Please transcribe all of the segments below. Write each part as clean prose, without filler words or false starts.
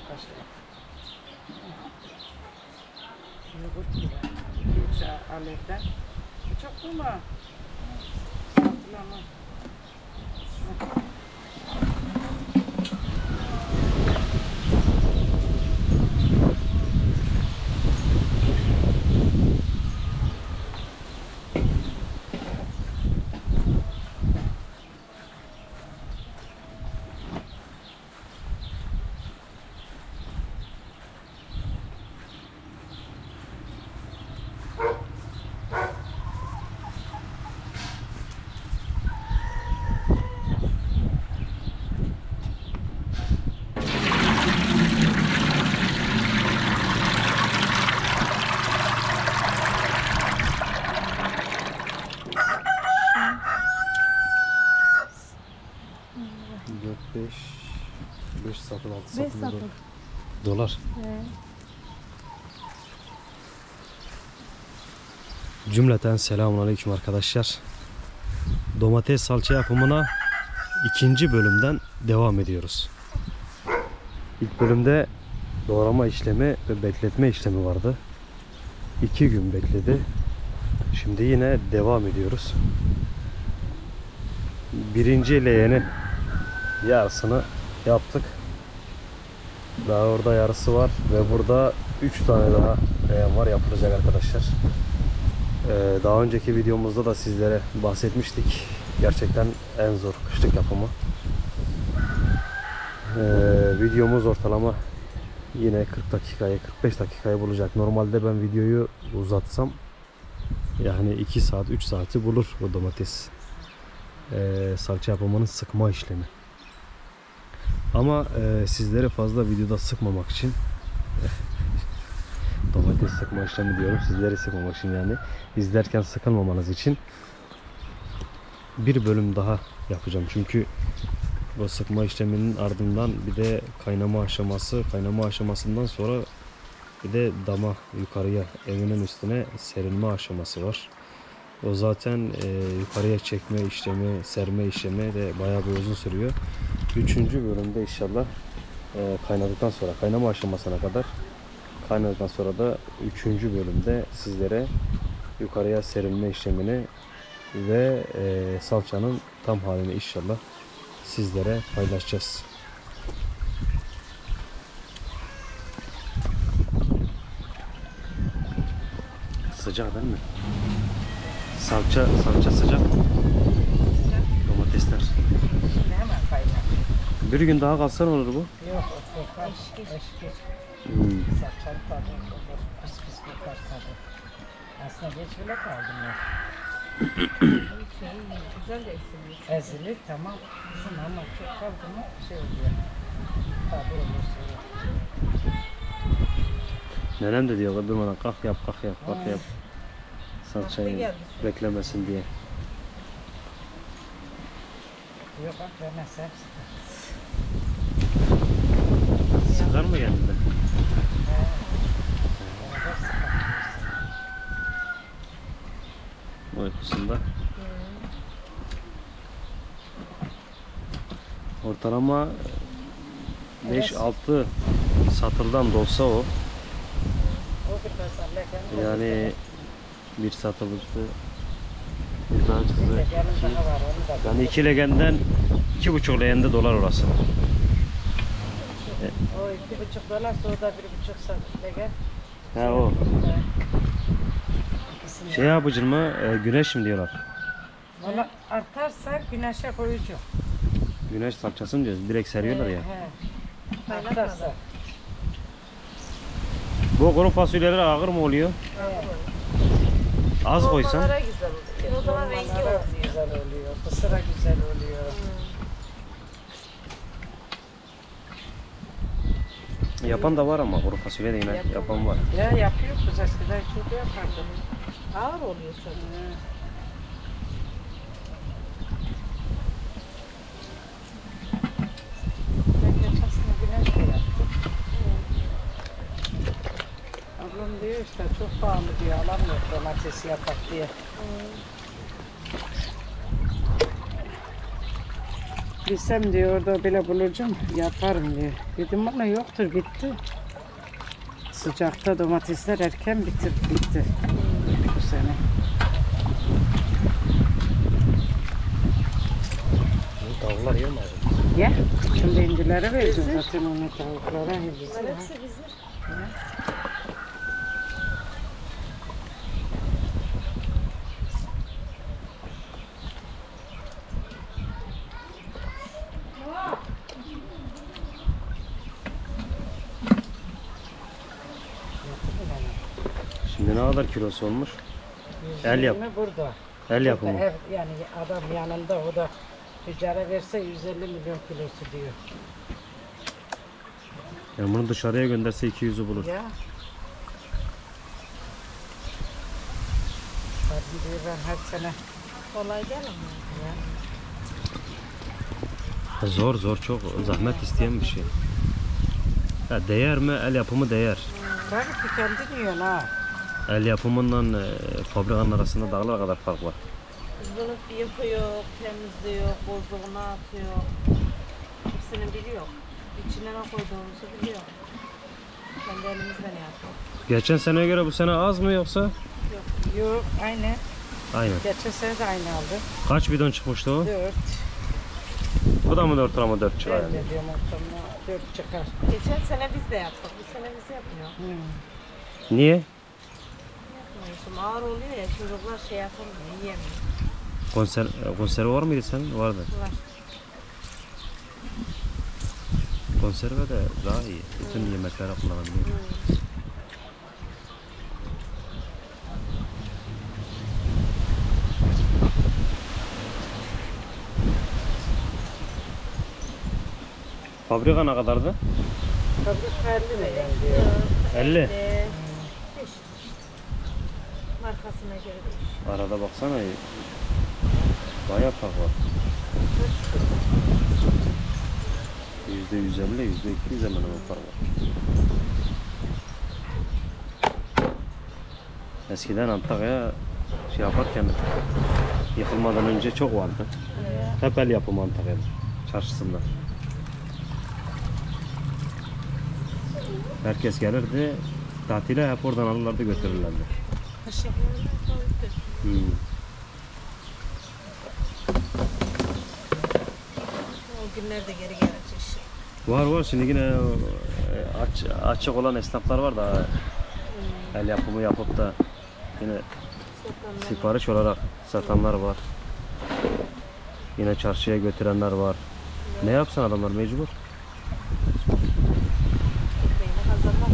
başka. Yoğurt gibi. Yoksa alevden. Çok durma. Saklama. Beş satır, 6 satır dolar. Cümleten selamünaleyküm arkadaşlar. Domates salça yapımına ikinci bölümden devam ediyoruz. İlk bölümde doğrama işlemi ve bekletme işlemi vardı. 2 gün bekledi. Şimdi yine devam ediyoruz. Birinci leğeni yarısını yaptık. Daha orada yarısı var ve burada 3 tane daha leğen var, yapılacak arkadaşlar. Daha önceki videomuzda da sizlere bahsetmiştik. Gerçekten en zor kışlık yapımı. Videomuz ortalama yine 40 dakikayı 45 dakikayı bulacak. Normalde ben videoyu uzatsam yani 2 saat 3 saati bulur bu domates salça yapımının sıkma işlemi. Ama sizleri fazla videoda sıkmamak için domates sıkma işlemi diyorum, sizleri sıkmamak için, yani izlerken sıkılmamanız için bir bölüm daha yapacağım. Çünkü bu sıkma işleminin ardından bir de kaynama aşamasından sonra bir de dama, yukarıya evinin üstüne serilme aşaması var. O zaten yukarıya çekme işlemi, serme işlemi de bayağı bir uzun sürüyor. 3. bölümde inşallah kaynadıktan sonra, kaynama aşamasına kadar kaynadıktan sonra da 3. bölümde sizlere yukarıya serilme işlemini ve salçanın tam halini inşallah sizlere paylaşacağız. Sıcak değil mi? Salça sıcak. Domatesler. Hemen kaynar. Bir gün daha kalsa ne olur bu? Yok, kokar. Eşkir. Saçları tadı olur. Pis pis kokar tadı. Aslında geç bile kaldım ya. Güzel de ezilir. Ezilir tamam. Kızım ama çok kaldı mı şey oluyor. Tadı olur sonra. Nenem de diyor durmadan kalk yap. Salçayı beklemesin diye. Yok bak vermezse Sıkar mı kendinde? Uykusunda. Ortalama 5-6 satırdan da olsa o. Yani bir satılıktı. Bir daha çıktı. Yani 2 legenden 2,5 legende dolar orası. O 2,5 dolar, sonra da 1,5 legen. Ha o. Şey yapıcı mı? Güneş mi diyorlar? Valla artarsa güneşe koyacağım. Güneş salçası mı diyoruz? Direkt seriyorlar ya. Artarsa. Bu kuru fasulyeler ağır mı oluyor? Az koysan. O zaman rengi güzel oluyor. Kısıra güzel oluyor. Yapan da var ama kuru fasulye de yine yapan var. Ya yapıyor. Biz eskiden çok yapardık. Ağır oluyor sanırım. Ablam diyor işte çok pahalı diyor, alamıyor domatesi yapak diye. Bilsem diyor orada bile bulacağım yaparım diyor. Dedim bana yoktur bitti. Sıcakta domatesler erken bitti bu sene. Bu tavuklar yer mi abi? Ya şimdi indilere vereceğim zaten onu tavuklara. Hepsi bizim. Şimdi ne kadar kilosu olmuş? El yap. Burada. El yapımı. Yani adam yanında o da tüccara verse 150 milyon kilosu diyor. Yani bunu dışarıya gönderse 200'ü bulur. Ya. Tabii diyor ben her sene Kolay değil ama. ya. Zor çok zahmet isteyen bir şey. Ya değer mi? El yapımı değer. Tabii ki kendi diyorsun ha. El yapımından fabrikanın arasında dağlar kadar fark var. Biz bunu yıkıyor, temizliyor, bozduğunu atıyor. Hepsini biliyor. İçine ne koyduğumuzu biliyor. Kendi elimizle yapıyor. Geçen seneye göre bu sene az mı yoksa? Yok aynı. Aynen. Geçen sene de aynı aldı. Kaç bidon çıkmıştı o? 4. Bu da mı 4 ama 4 çıkar Ben yani? de diyorum ortamda 4 çıkar. Geçen sene biz de yaptık. Bu sene biz yapmıyor. Niye? Yapmıyor. Şimdi ağır oluyor ya çocuklar şey yapamıyor, yiyemiyor. Konserve var mıydı senin? Vardı. Var. Konserve de daha iyi. Bütün yemeklere kullanabiliyor. Fabrika ne kadardı? Tabii 50 de yani diyor. 50. Değişik. Markasına göre değişiyor. Arada baksana. Bayağı fark var. %150, %200 hemen hemen fark var. Eskiden Antakya'ya şey yaparken yıkılmadan önce çok vardı. Hep el yapımı Antakya'da, çarşısında. Herkes gelirdi, tatile hep oradan alırlardı götürürlerdi. Kışın. O günler de geri gelecek şimdi. Var şimdi yine açık olan esnaflar var da el yapımı yapıp da yine Satanlar sipariş olarak satanlar var. Yine çarşıya götürenler var. Ne yapsın adamlar mecbur. ekmeğini kazanmak.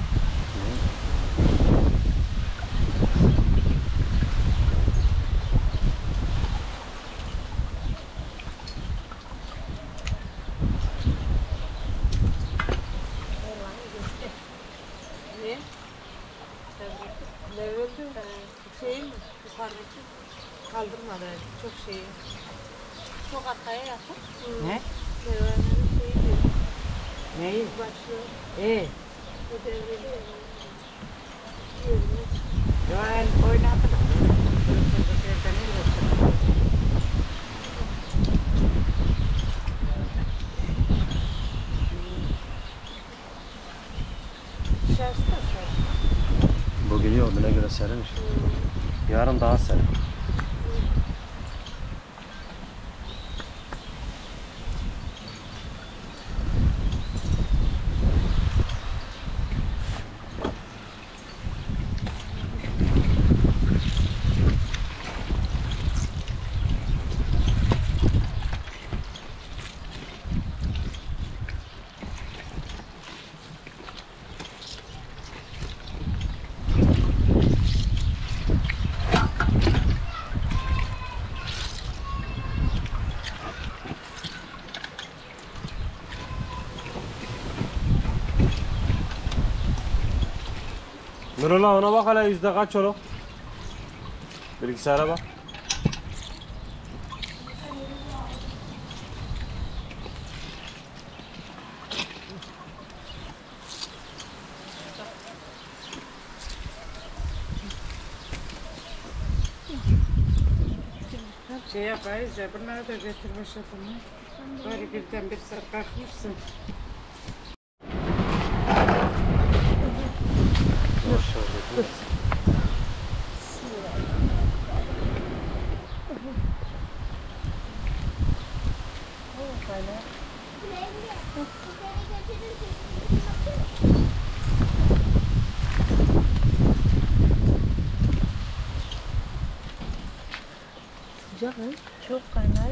Ne? Levreti şey mi? Yukarıdaki kaldırmadı. Çok şeyi. Çok arkaya yatıp. Ne? Levrenin şeyi diyor. Neyi? Başlıyor. Bu Devreli. yo el oynadım. Evden el açalım. Dışarısı da serin. Bugün yok, buna göre serinmiş. Yarın daha serin. Nurullah ona bak hele yüzde kaç olur? Bilgisayara bak. Şey yapayız ya bunları da getirmiş yapalım. Böyle birden bir saat kalkmışsın. Maşallah. Sıcak mı? Çok kaynar.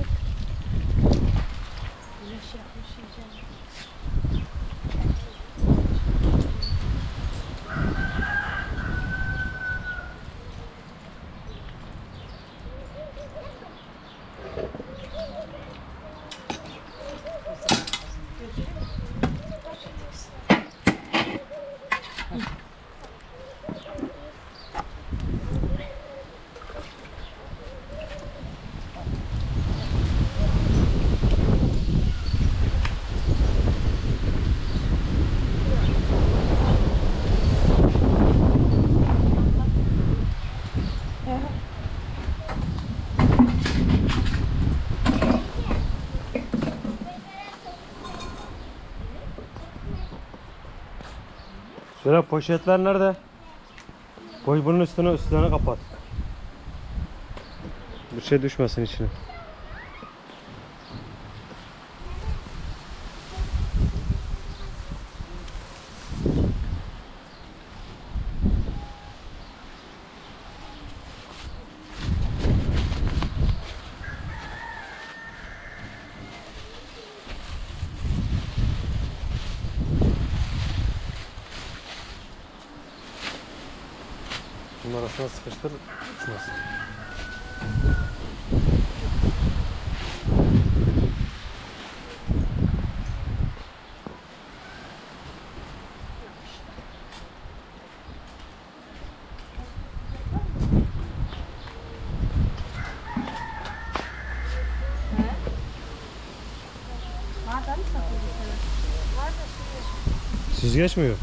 Güneş yakmış iyice. Şöyle poşetler nerede? Koy bunun üstüne kapat. Bir şey düşmesin içine. Bunun arasına sıkıştır, uçmasın. Madem satılıyor. Var da şey. Süzgeç mi yok?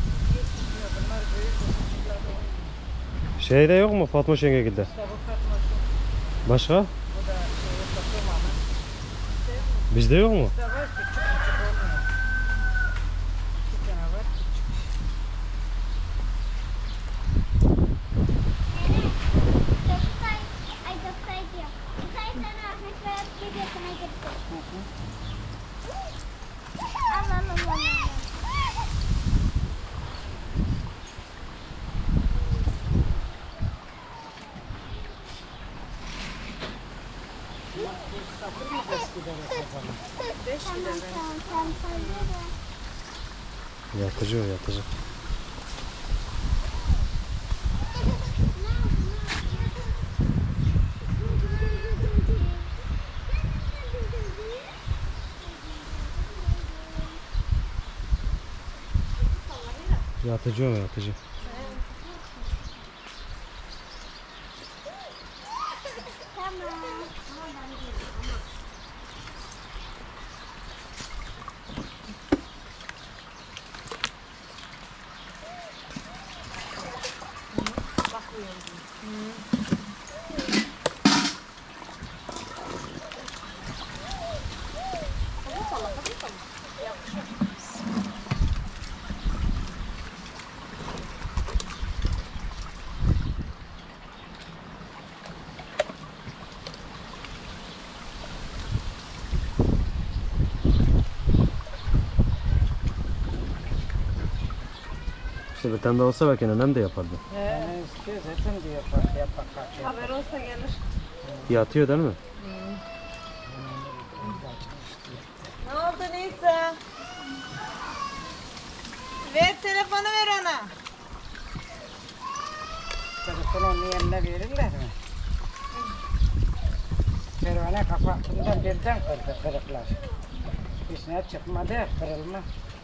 Şeyde yok mu Fatma Şengegil'de? İşte bu Fatma Başka? bu da satılmamış. Bizde yok mu? İşte var küçük olmuyor. Bir tane var küçük. Satır mı eskiden o zaman? 5 lira. Yatıcı o yatıcı. Yatıcı o yatıcı. İşte bir tane de olsa belki nenem de yapardı. Yani istiyor zaten diyor bak yapak kaçıyor. Haber olsa gelir. Yatıyor değil mi? Ne oldu Nisa? Ver telefonu ver ona. Telefonu onun yerine verirler mi? Pervane kapatından birden kırdı kırıklar. Üstüne çıkmadı kırılma.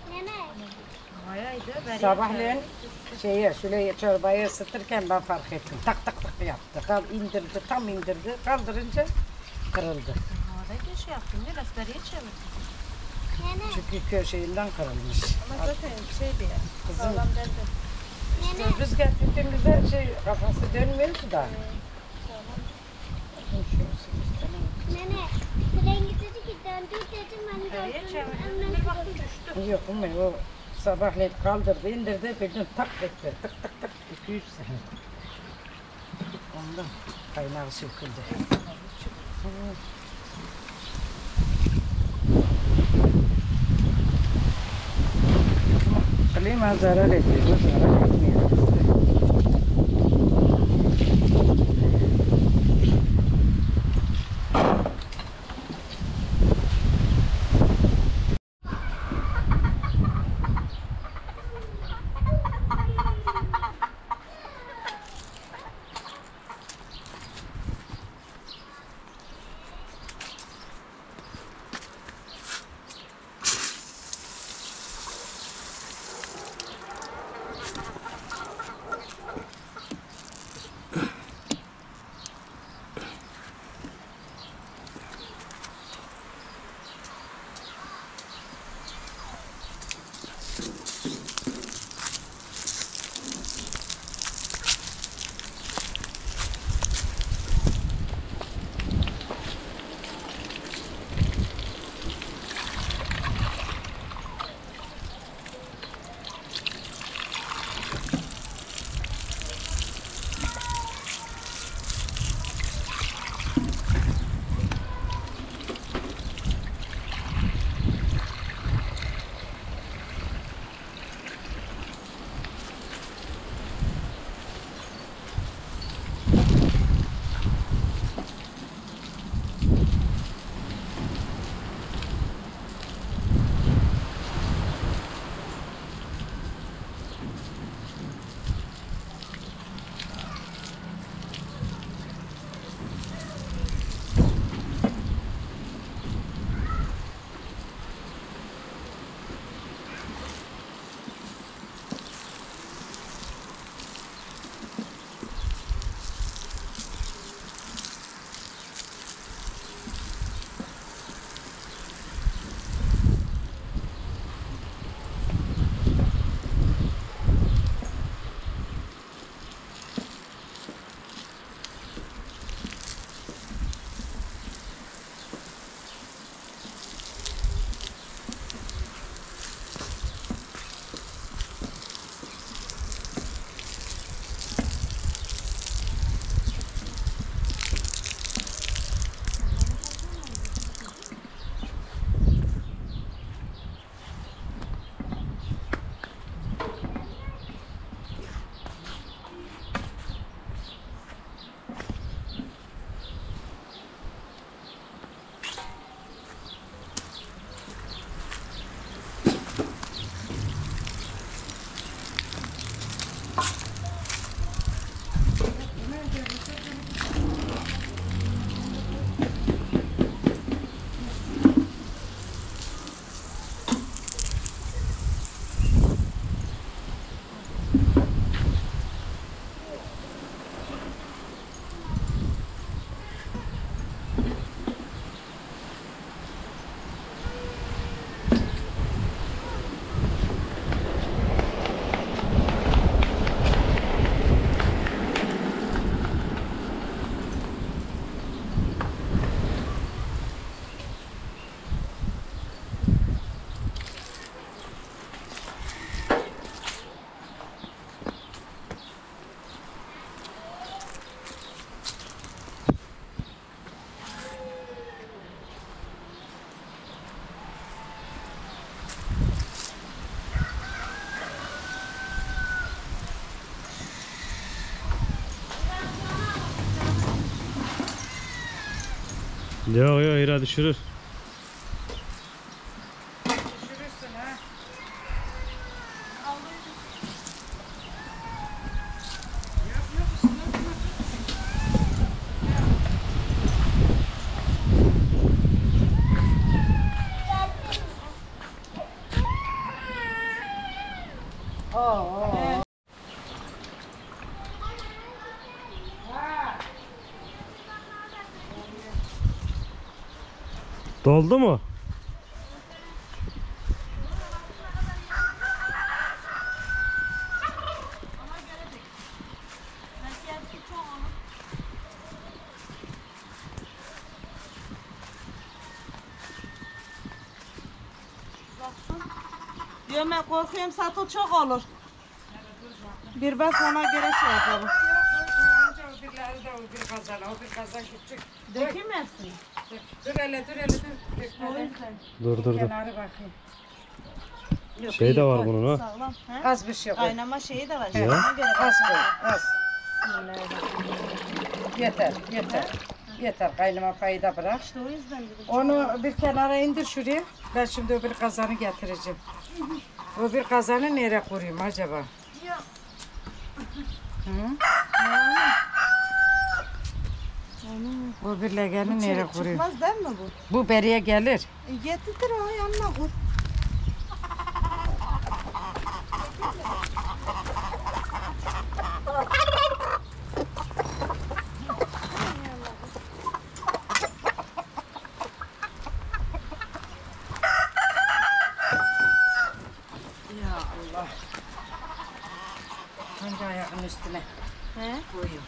Hayaydı. Sabahleyin şöyle çorbayı ısıtırken ben fark ettim. Tak tak tak yaptı. Tam indirdi. Kaldırınca kırıldı. Orada şey yaptım. Biraz beriye çevirdim. Çünkü köşeğinden kırılmış. Ama zaten şeydi ya. Kızım. Sağlam derdi. İşte rüzgar tüttüğümüzde kafası dönmüyor ki daha. Nene, rengi dedi ki Ben dur dedim ben Nereye gördüm. çevirdim? Bir baktım düştü. Yok ama o sabahleyin kaldırdı, indirdi, birden tak etti. Tık tık tık, 200 sene. Ondan kaynağı söküldü. Klima zarar ediyor, zarar etmiyor. Yok yok İra düşürür. Düşürürsün ha. Yok ısınır. Oo. Doldu mu? Diyorum ben korkuyorum satıl çok olur. Bir bak ona göre şey yapalım. O birleri de o bir kazan, o bir kazan küçük. Dökeyim mi hepsini? Dur hele, dur hele, dur. O yüzden. Dur. Kenarı bakayım. Yok, Şey iyi, de var koy. bunun ha. Sağlam. He? Az bir şey koy. Kaynama şeyi de var. Ya. Ona göre Az bak. koy, az. Yeter, yeter. Yeter, kaynama payı da bırak. İşte o yüzden dedim. Onu bir kenara indir şuraya. Ben şimdi öbür kazanı getireceğim. Öbür kazanı nereye koyayım acaba? Yok. Hı? Öbür legeni nereye koyayım? Çıkmaz değil mi bu? Bu beriye gelir. Getir o yanına koy. Ya Allah. Hangi ayağın üstüne He? koyayım?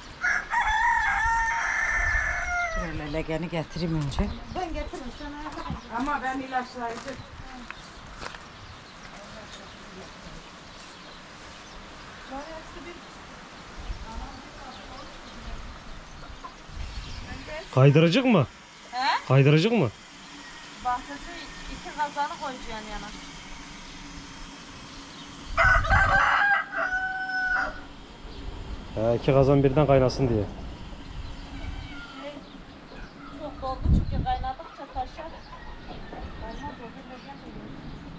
Şöyle legeni getireyim önce. Ben getiririm sana. Ama ben ilaçlayıcı. Kaydıracak mı? He? Kaydıracak mı? Bahçesi 2 kazanı koyacaksın yan yana. Ha, 2 kazan birden kaynasın diye. Çok doldu çünkü kaynadıkça taşar. Olmaz o bir lezzetli olur.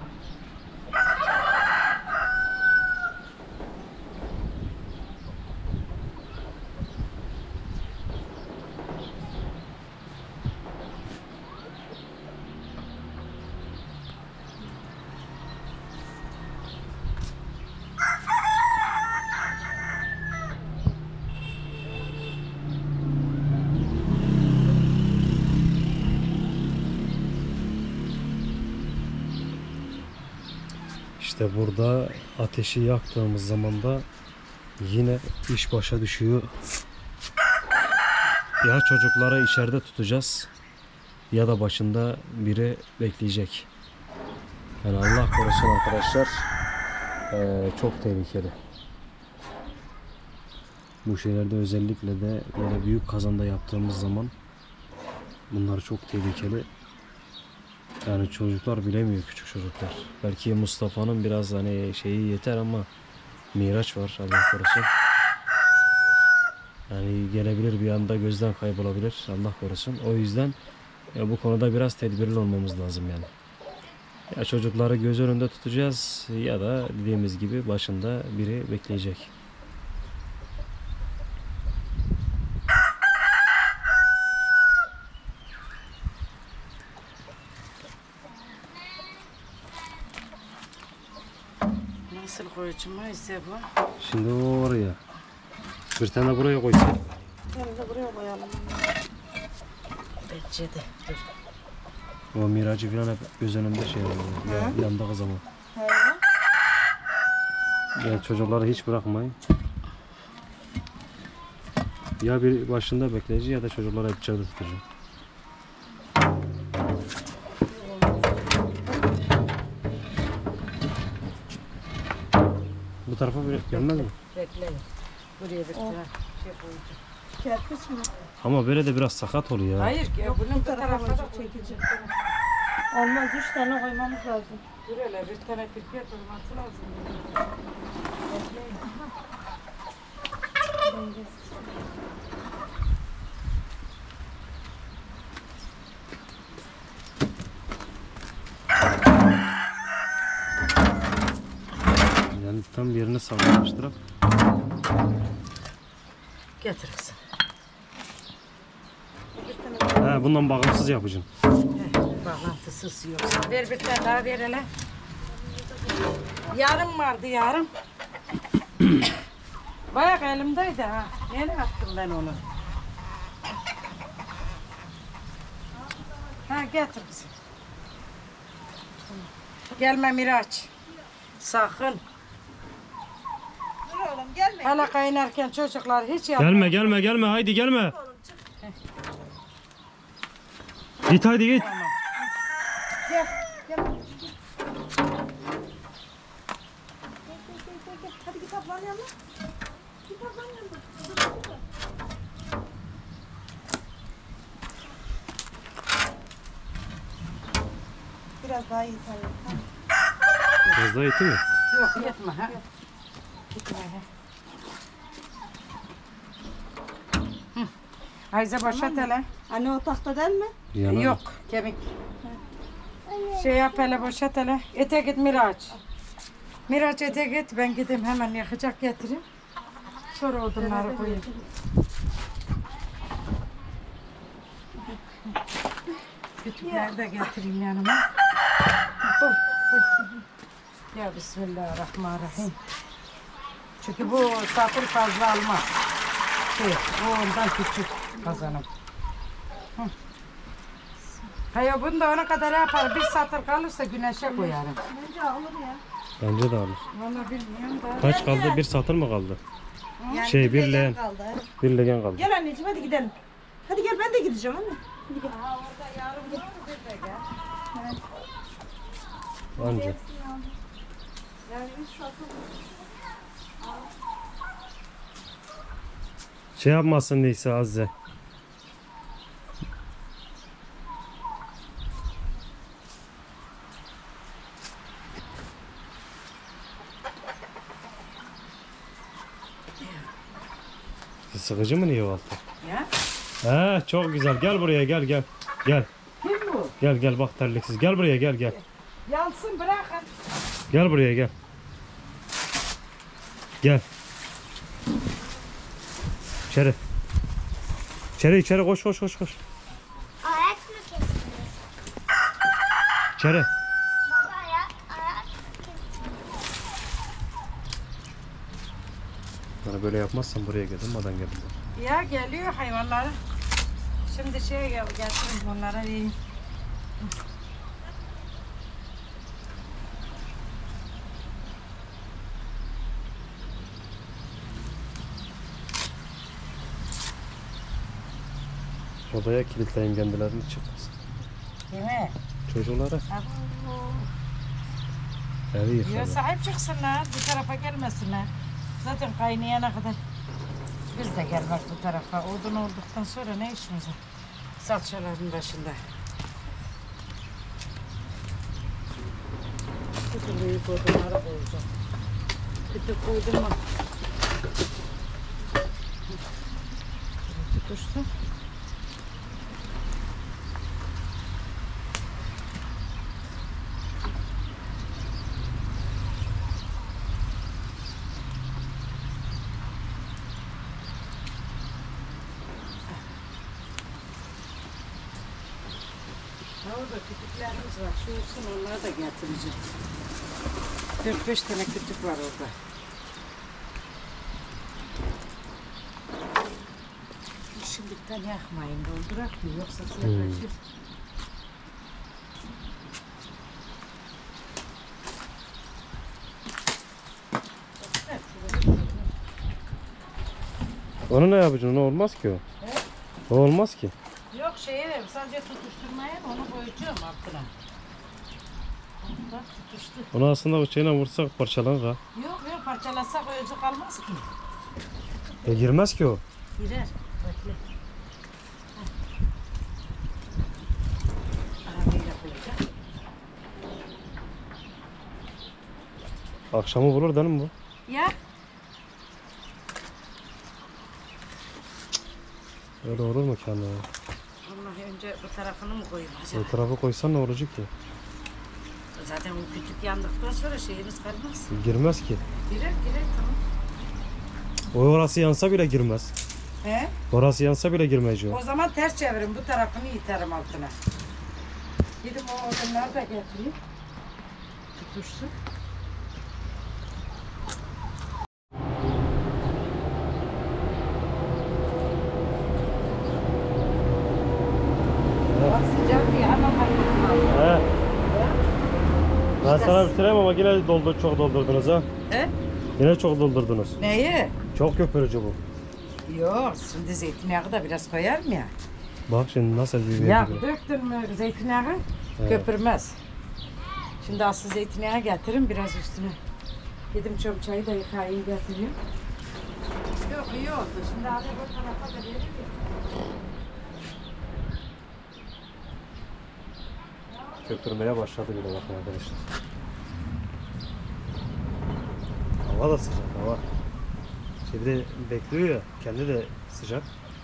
İşte burada ateşi yaktığımız zaman da yine iş başa düşüyor. Ya çocukları içeride tutacağız ya da başında biri bekleyecek. Yani Allah korusun arkadaşlar, çok tehlikeli. Bu şeylerde özellikle de böyle büyük kazanda yaptığımız zaman bunlar çok tehlikeli. Yani çocuklar bilemiyor, küçük çocuklar. Belki Mustafa'nın biraz hani şeyi yeter ama Miraç var, Allah korusun. Yani gelebilir, bir anda gözden kaybolabilir, Allah korusun. O yüzden bu konuda biraz tedbirli olmamız lazım yani. Ya çocukları göz önünde tutacağız ya da dediğimiz gibi başında biri bekleyecek. Nasıl koyacağım ise bu? Şimdi o oraya. Bir tane buraya koysun. Hem de buraya koyalım. Bence de. Dur. O Miracı falan hep göz önünde şey oluyor. Yandığı zaman. He. Yani çocukları hiç bırakmayın. Ya bir başında bekleyici ya da çocukları hep içeride tutacak. Bu tarafa gelmez mi? Bekleyin. Buraya bir tane şey koyacağım. Kerpiç mi? Ama böyle de biraz sakat oluyor ya. Hayır ki bunun bu tarafa da koyacak, koyacağım. çekici. Olmaz 3 tane koymamız lazım. Dur hele bir tane pirket olması lazım. Bekleyin. Yani tam yerini sağlamıştır. Getir kızım. He, bundan bağımsız yapacaksın. Bağlantısız yoksa. Ver bir tane daha ver hele. Yarım vardı yarım. Bayağı elimdeydi ha. Nereye attım ben onu? Ha getir kızım. Gelme Miraç. Sakın. Dur oğlum gelme. Hala kaynarken çocuklar hiç yapma. Gelme haydi gelme. Git haydi git. Gel. Gel. Hadi git ablanın yanına. Git ablanın yanına. Biraz daha iyi tabii. Biraz daha eti mi? Yok yetme ha. Gitme ha. Ayza boşalt hele. Anne o tahta değil mi? Yana. Yok kemik. Şey yap hele boşalt hele. Ete git Miraç. Miraç ete git ben gideyim hemen yakacak getireyim. Sonra odunları koyayım. Kütükleri de getireyim yanıma. Oy, oy. Ya Bismillahirrahmanirrahim. Çünkü bu satır fazla almaz. Bu ondan küçük kazanım. Hayır bunu da ona kadar yapar. Bir satır kalırsa güneşe koyarım. Bence alır ya. Bence de alır. Vallahi bilmiyorum da. Kaç kaldı? Bir satır mı kaldı? Yani Şey, bir leğen. kaldı. Bir legen kaldı. Gel anneciğim hadi gidelim. Hadi gel ben de gideceğim anne. Hadi gel. Orada yarım var mı bir de gel. Anca. Yani biz şu an Şey yapmasın neyse Azze. Sıkıcı mı niye o altta? Ya? He çok güzel. Gel buraya gel gel. Gel. Kim bu? Gel gel bak terliksiz. Gel buraya gel gel. Yansın bırakın. Gel buraya gel. Gel. İçeri. İçeri koş koş koş koş. Ayak mı kestiniz? İçeri. Baba ayak Bana böyle yapmazsan buraya geldim. Madan geldim. Ya geliyor hayvanları. Şimdi şey getirin bunlara iyi. Odaya kilitleyin kendilerini çıkmasın. Değil mi? Çocuklara evi Ya yıkalım. sahip çıksınlar, bu tarafa gelmesinler. Zaten kaynayana kadar biz de gelmek bu tarafa. Odun olduktan sonra ne işimiz var? Salçaların başında. Bütün büyük odunları koyacağım. Kütük koydum mu? Tutuşsun. Orada kütüklerimiz var. Şu olsun onları da getireceğim. 4-5 tane kütük var orada. Şimdilikten yakmayın. Doldurak mı yoksa siyahlaşır. Onu ne yapacaksın? O olmaz ki o. O olmaz ki. Yok şeye sadece tutuşturmaya onu koyacağım altına. Bak tutuştu. Onu aslında bıçağıyla vursak parçalanır ha. Yok parçalasak o yüzü kalmaz ki. Girmez ki o. Girer. Bekle. Arabayla koyacağım. Akşamı vurur değil mi bu? Ya Öyle olur mu kendine? vallahi önce bu tarafını mı koyayım acaba? O tarafa koysan ne olacak ki? Zaten o kütük yandıktan sonra şeyimiz kalmaz. Girmez ki. Girer tamam. O orası yansa bile girmez. He? Orası yansa bile girmez o. O zaman ters çevirin bu tarafını iterim altına. Gidip o odunları da getireyim. Tutuşsun. Bak sıcak diye hemen bakıyorum. He. Ben sana bitireyim ama yine çok doldurdunuz ha. He? Yine çok doldurdunuz. Neyi? Çok köpürücü bu. Yok şimdi zeytinyağı da biraz koyarım ya. Bak şimdi nasıl bir Ya gibi. döktün mü zeytinyağı köpürmez. Şimdi asıl zeytinyağı getirin biraz üstüne Gidip çöpçayı da yıkayayım getireyim. Yok iyi oldu. Şimdi abi bu tarafa da verir ya. Köpürmeye başladı bile bakın arkadaşlar. Hava da sıcak hava. Şimdi bekliyor ya, kendi de sıcak.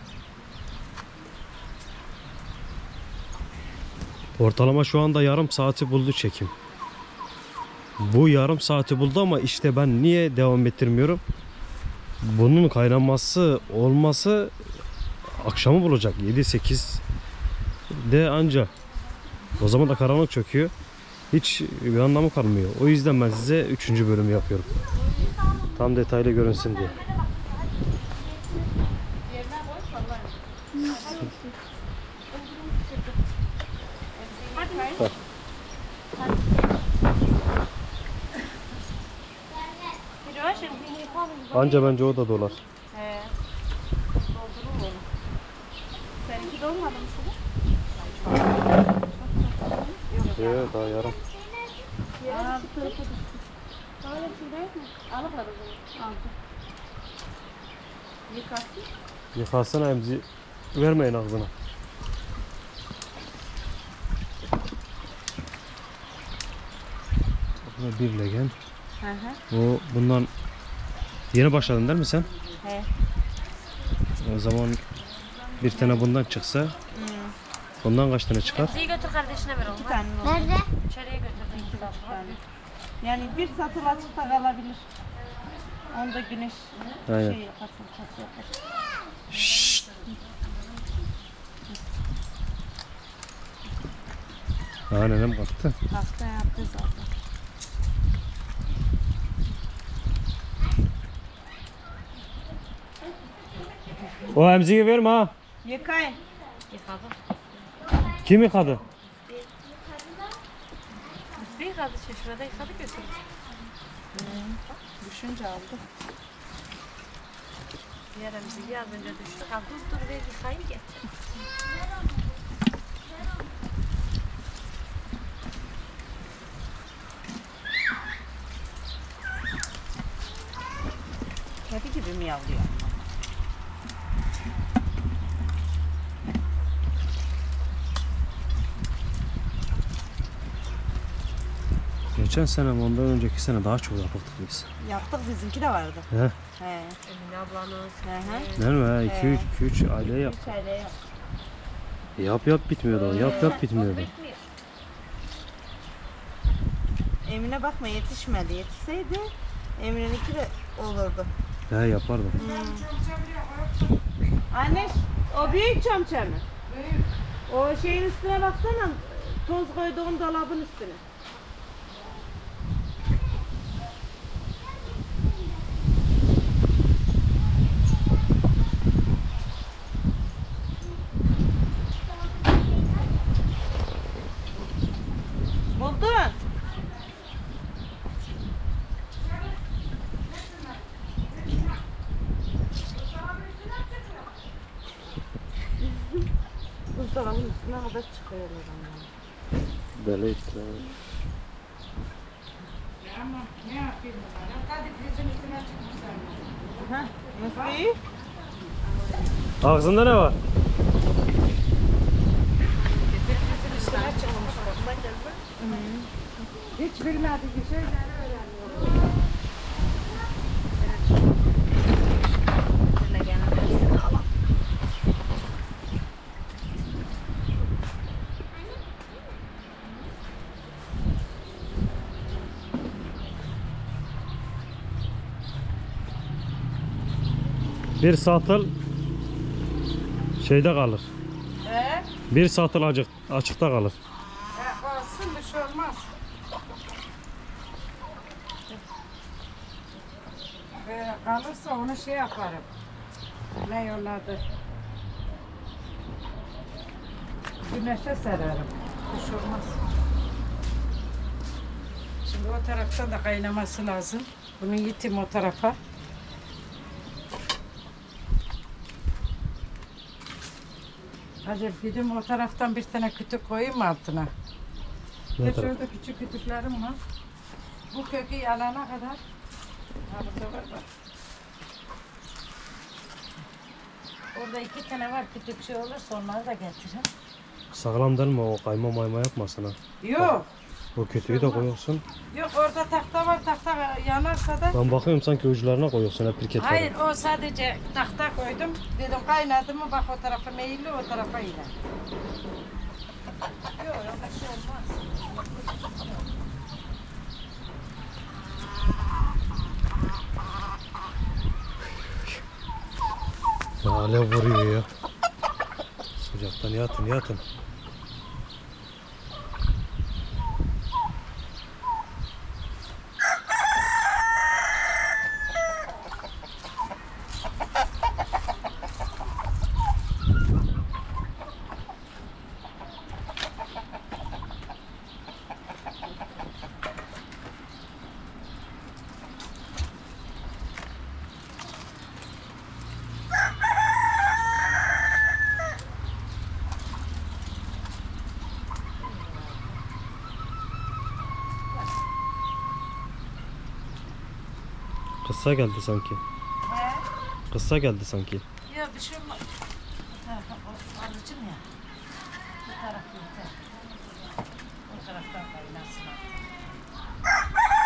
Ortalama şu anda yarım saati buldu çekim. Bu yarım saati buldu ama işte ben niye devam ettirmiyorum? Bunun kaynaması olması akşamı bulacak. 7-8 de anca. O zaman da karanlık çöküyor. Hiç bir anlamı kalmıyor. O yüzden ben size 3. bölümü yapıyorum. Tam detaylı görünsün diye. Bak. Anca bence o da dolar. He. Doldururum onu. Seninki dolmadı mı şurada? Yok daha yarım. Aa, bu tarafa düştü. Öyle bir şey yok mu? Alıklar o zaman. Aldı. Yıkarsın. Yıkasana emzi. Vermeyin ağzına. Bu da bir legend. Hı hı. O bundan yeni başladın değil mi sen? He. O zaman bir tane bundan çıksa bundan kaç tane çıkar? İyi götür kardeşine ver onu. Bir tane oldu. Nerede? İçeriye götür. İki tane. Yani bir satıl açıkta kalabilir. Onda güneş Aynen. şey yaparsın, çatı yaparsın. Şşşt. Aa nenem kalktı. Hafta yaptı zaten. O emziği verme ha. Yıkayın. Yıkadım. Kim yıkadı? Bir yıkadı şurada yıkadı götürdü. Düşünce aldı. Yerimizi az önce düştü. Ha, dur ver yıkayayım getir. Kedi gibi mi yavruyor? Geçen sene ondan önceki sene daha çok yaptık biz. Yaptık, bizimki de vardı. He. He. Emine ablanın. Hı hı. Değil mi? 2-3 aileye yap. Üç aile yaptık. Yap bitmiyordu o. Yap bitmiyordu. Bitmiyor. Emine bakma yetişmedi. Yetişseydi Emine'ninki de olurdu. He yapardı. Anne o büyük çömçe mi? Büyük. O şeyin üstüne baksana. Toz koyduğum dolabın üstüne. Buldun. Buzdolabının üstüne kadar çıkıyorlar onlar. Böyle işte. Ama ne yapayım bunlar? Hadi bizim üstüne çıkmışlar. Ha, nasıl iyi? Ağzında ne var? Bizim üstüne çıkmış. Hiç bilmediği şeyleri öğreniyor. Şöyle gelin. Bir satıl şeyde kalır. Bir satıl açıkta kalır. Kalsın bir şey olmaz. Böyle kalırsa onu şey yaparım. Ne yolladı? Güneşe serarım. Bir şey olmaz. Şimdi o taraftan da kaynaması lazım. Bunu yitim o tarafa. Hadi gidin o taraftan bir tane kütük koyayım mı altına? Ne Ve taraf? şurada küçük kütüklerim var. Bu kökü yalana kadar Ha burada var bak. Orada 2 tane var küçük şey olursa onları da getiririm. Sağlam değil mi o kayma mayma yapmasın ha. Yok. O kötüyü de koyuyorsun. Yok orada tahta var tahta yanarsa da. Ben bakıyorum sanki ucularına koyuyorsun hep pirketleri. Hayır o sadece tahta koydum. Dedim kaynadı mı bak o tarafa meyilli o tarafa iner. Yok öyle şey olmaz. Ya alev vuruyor ya. Sıcaktan yatın yatın. Kısa geldi sanki. He? Kısa geldi sanki. Yok bir şey olmaz. Ha, o alıcım ya. Bu taraf yeter. O taraftan kaynasın artık.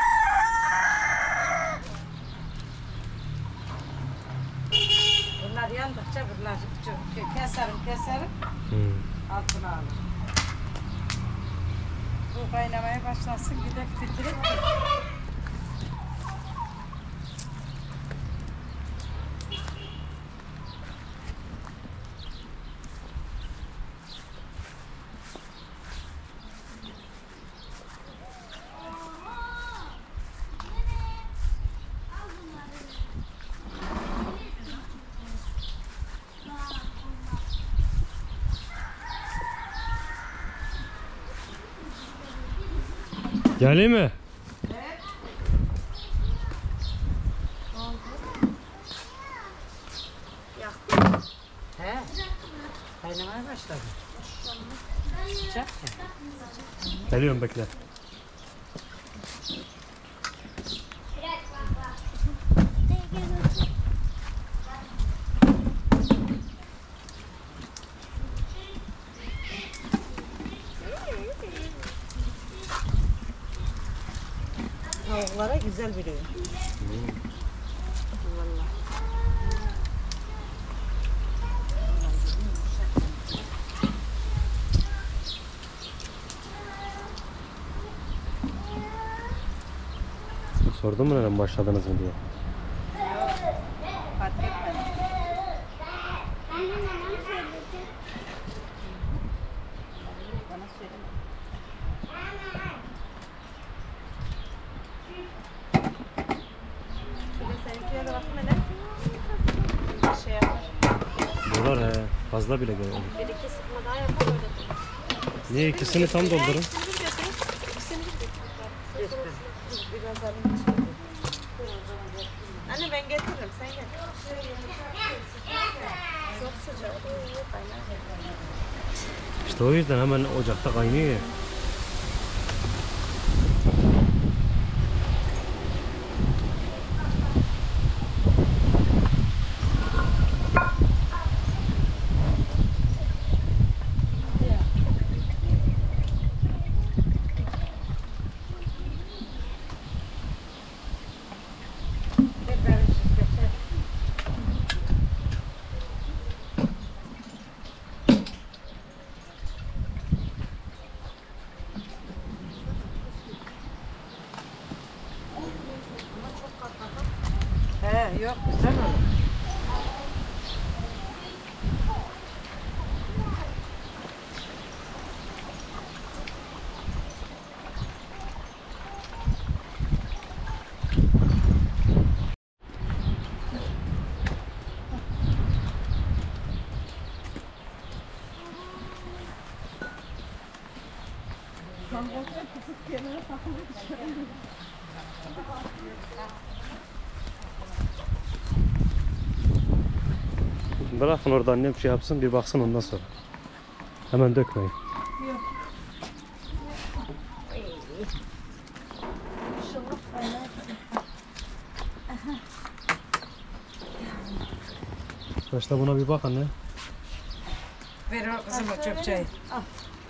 Bunlar yandıkça bunlar keserim. Altına alır. Bu kaynamaya başlasın gidip bitirip Geleyim mi? he. Kaynamaya başladı. Sıcak ya. Geliyorum bekle. Tavuklara güzel biliyor. Vallahi. Sordun mu neden başladınız mı diye. Fark etmedi. Anne nenem söyledi. Bana söyleme. Şöyle seninkine de bakın hele. Şey yapar. Diyorlar he fazla bile geliyor. Bir iki sıkma daha yapar öyle. Niye ikisini tam doldurun? İkisini bir götürün. İkisini bir götürün. Biraz alayım içeri. Anne ben getiririm sen gel. Çok sıcak. Kaynar. İşte o yüzden hemen ocakta kaynıyor ya. He yok güzel olur. Bırakın orada annem şey yapsın bir baksın ondan sonra. Hemen dökmeyin. Başta buna bir bak anne. Ver o kızım o çöp çayı. Al.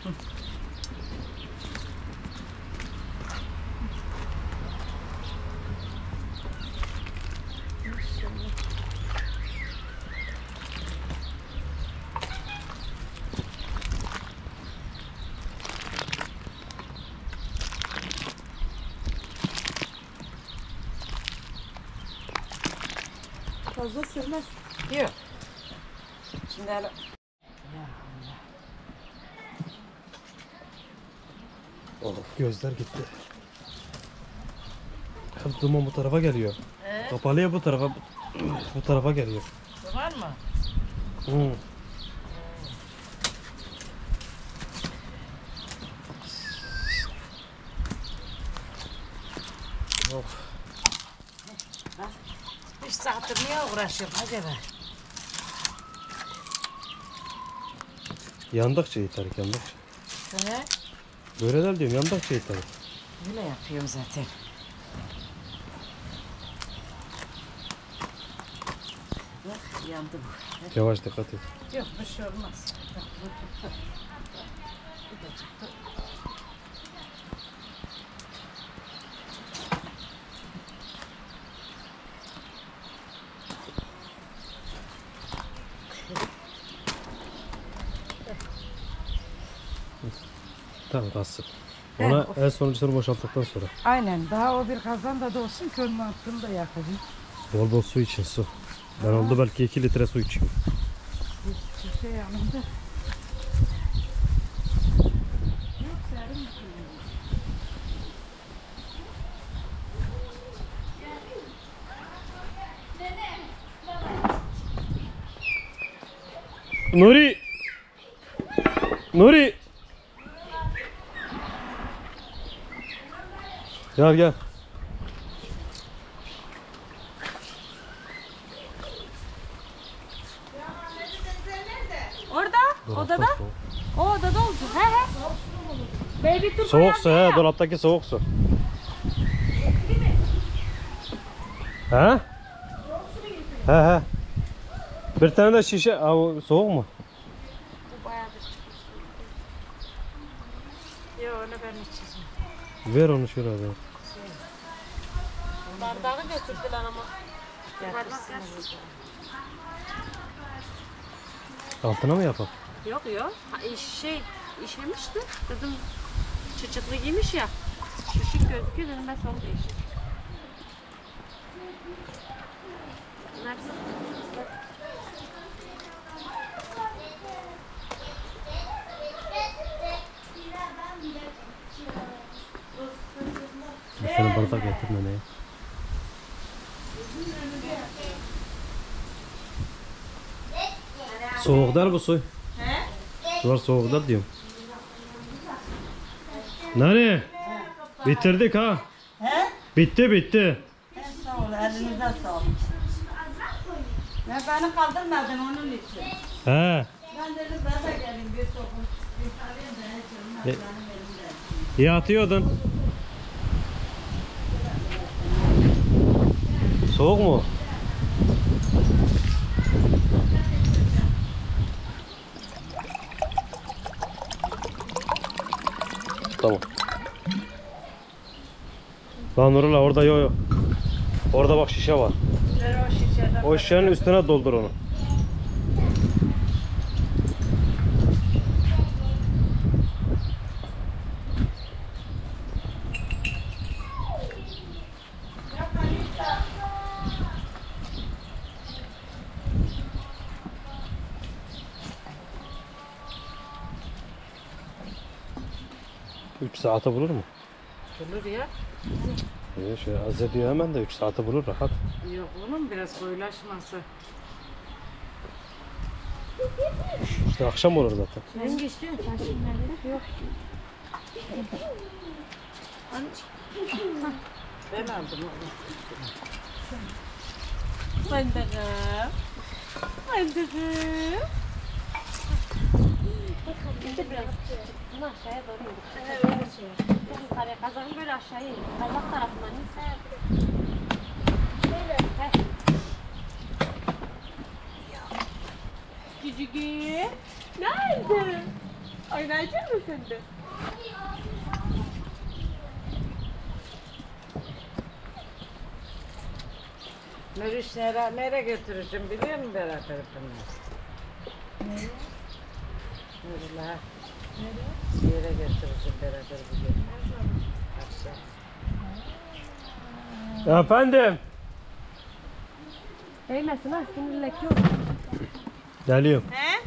Fazla sürmez. Yok. Şimdi hele... Oh, gözler gitti. Hep duman bu tarafa geliyor. Kapalı ya bu tarafa. Bu tarafa geliyor. Var mı? Hı. Oh. Hiç saattir niye uğraşıyorum acaba? Yandıkça yeter, yandıkça. He? Böyle der diyorum, yandıkça yeter. Öyle yapıyorum zaten. Bak yandı bu. Yavaş dikkat et. Yok bir şey olmaz. Bak, bu. Bu da çıktı. Tamam kalsın. Ona en sonuncusunu boşalttıktan sonra. Aynen. Daha o bir kazan da olsun ki onun altını da yakayım. Bol bol su için su. Ben oldu belki 2 litre su içeyim. Bir şey yanımda. Yok serin. Nuri! Nuri! Gel gel. Orada, odada. O odada oldu. He he. Baby tur Soğuk su he, dolaptaki soğuk su. He? He he. Bir tane de şişe, aa, soğuk mu? Yok onu ben içeceğim. Ver onu şuraya ver. bardağı götürdüler ama. Yatırsınız. Altına mı yapalım? Yok yok. İşemişti. Dedim çıçıklı giymiş ya. Şişik gözüküyor dedim ben soğuk değişik. Nerede? Bir tane bardak getirme ne? Soğuk der bu su. Sular soğuk der diyorum. Nane? Bitirdik ha. He? Bitti bitti. Sağ ol, elinize sağlık. Beni kaldırmadın onun için. He. Ben dedim ben de geleyim bir sokun. Bir alayım da hiç olmaz benim elimde. İyi atıyordun. Soğuk mu? Tamam. Lan Nurullah orada yok. Orada bak şişe var. Ver o şişeden. O şişenin üstüne doldur onu. Üç saate bulur mu? Olur ya. Şöyle az ediyor hemen de 3 saate bulur rahat. Yok onun biraz koyulaşması. İşte akşam olur zaten. Rengi istiyor musun? Sen şimdi nerede? Yok. Ben aldım onu. Fındıkım. Fındıkım. İşte biraz çıksın aşağıya doğru indik. Evet öyle şey. Yukarıya kazanı böyle aşağıya indik. Kazak tarafından inse. Böyle. Nerede? Oynayacak mısın sen de? Meriç nereye götüreceğim biliyor musun beraber bunlar? Nereye? Nereye? Bir yere götüreceğim beraber bugün. Akşam. Efendim. Değmesin ha, sinir leke olur. Geliyorum. He?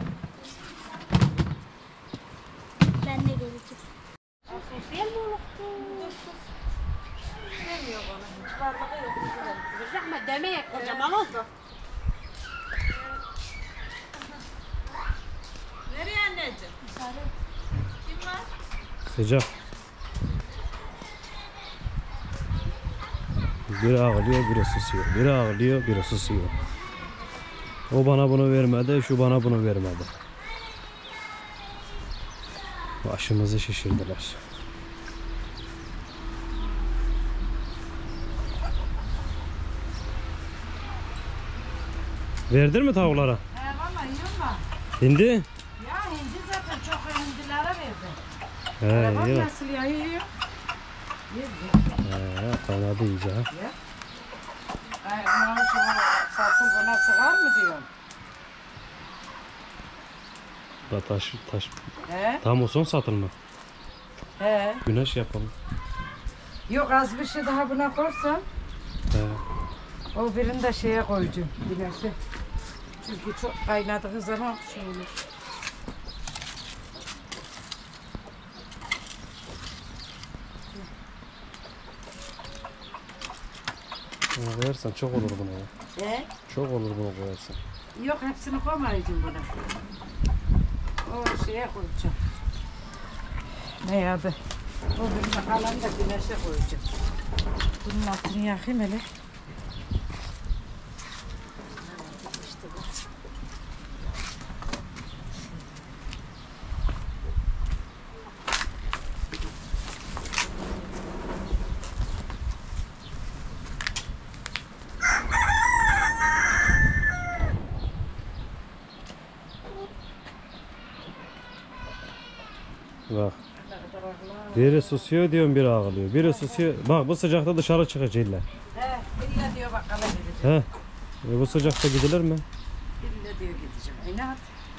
Ben de geleceğim. Sosyal mi olursun? Demiyor bana. Hiç varlığı yok. Bir zahmet demeye Kocaman oldu. Nereye anneciğim? Kim var? Sıcak. Biri ağlıyor, biri susuyor. Biri ağlıyor, biri susuyor. O bana bunu vermedi, şu bana bunu vermedi. Başımızı şişirdiler. Verdin mi tavuklara? He valla yiyorlar. Hindi? Ya hindi zaten çok hindilere verdi. He, Bak iyi. nasıl ya yiyor. Yer He, kaynadı iyice ha. Ay maaş o satıl buna sığar mı diyorsun? Da taş. He? Tam o son satılma. He. Güneş yapalım. Yok az bir şey daha buna koysam He. o birini de şeye koyacağım güneşe. Çünkü çok kaynadığı zaman şey olur. Bunu koyarsan çok olur buna ya. He? Çok olur bunu koyarsan. Yok hepsini koymayacağım buna. O şeye koyacağım. Ne adı? O birini kalan da güneşe koyacağım. Bunun altını yakayım hele. Bak. Biri susuyor diyorum, biri ağlıyor. Biri susuyor. Bak bu sıcakta dışarı çıkacak illa. He, illa diyor bakkala gideceğim. He. Bu sıcakta gidilir mi? İlla diyor gideceğim. İnat.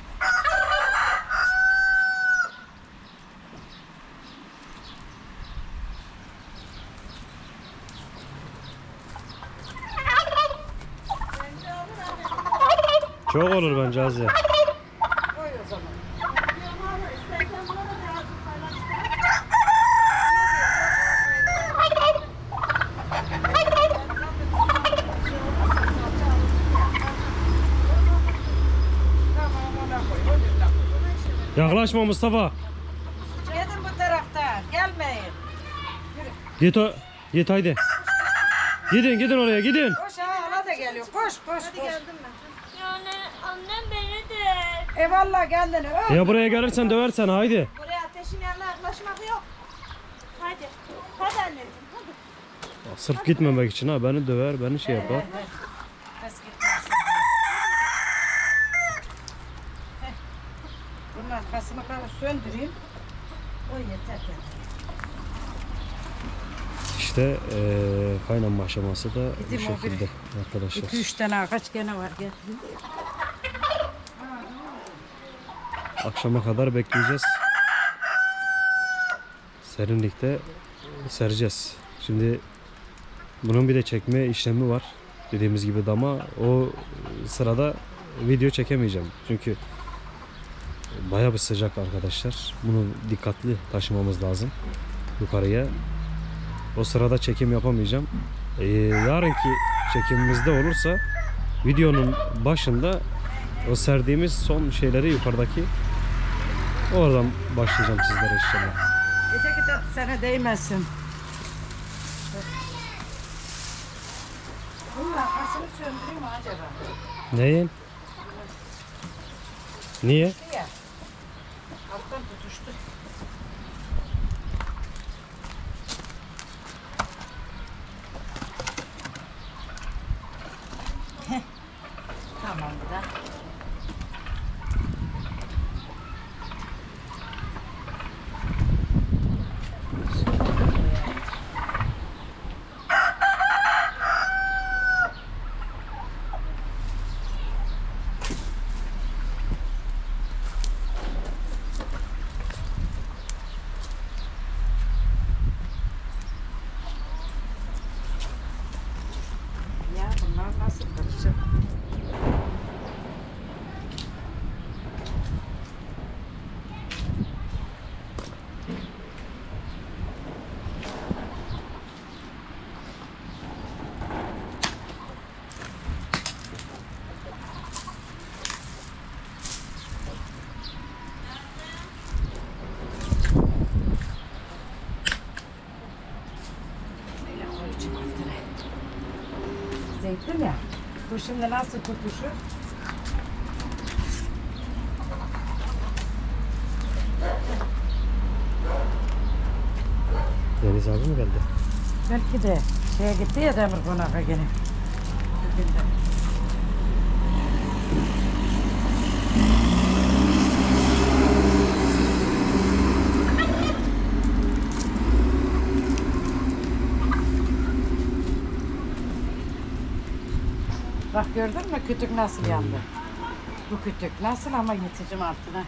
Çok olur bence Azize. Koy o zaman. İstersen buna da birazcık paylaştır. Tamam ona koy. O birine koy. Yaklaşma Mustafa. Gidin bu tarafta. Gelmeyin. Git o. Git haydi. Gidin oraya gidin. Koş ha hala da geliyor. Koş koş koş. Yani annem beni de. Eyvallah kendini öp. Ya buraya gelirsen döversen haydi. Buraya ateşin yanına yaklaşmak yok. Hadi. Hadi anneciğim. Hadi. Sırf gitmemek için ha, beni döver, beni şey yapar. Ses gitmesin. Heh. Bunun arkasını söndüreyim. O yeter ki. İşte kaynama aşaması da bu Gideyim o şekilde arkadaşlar. 2-3 tane ağaç gene var getirdim. Akşama kadar bekleyeceğiz. Serinlikte sereceğiz. Şimdi bunun bir de çekme işlemi var. Dediğimiz gibi dama. O sırada video çekemeyeceğim. Çünkü bayağı bir sıcak arkadaşlar. Bunu dikkatli taşımamız lazım yukarıya. O sırada çekim yapamayacağım. Yarınki çekimimizde olursa videonun başında o serdiğimiz son şeyleri yukarıdaki oradan başlayacağım sizlere inşallah. Öteki de sana değmesin. Bunun arkasını söndüreyim mi acaba? Neyin? Niye? Ya. Alttan tutuştu. Tamam bu da. koyacağım. Böyle koyacağım altına. Zeytin ya. Bu şimdi nasıl tutuşur? Deniz abi mi geldi? Belki de şeye gitti ya demir konağa gene. Bugün de. Bak gördün mü kütük nasıl yandı? Bu kütük nasıl ama getireceğim altına.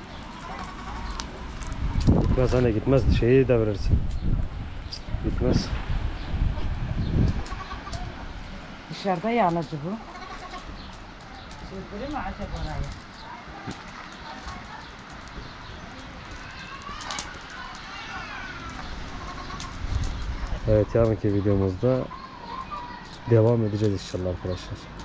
Gitmez anne gitmez. Şeyi devirirsin. Gitmez. Dışarıda yanıcı bu. Sürdürür mü acaba orayı? Evet yarınki videomuzda devam edeceğiz inşallah arkadaşlar.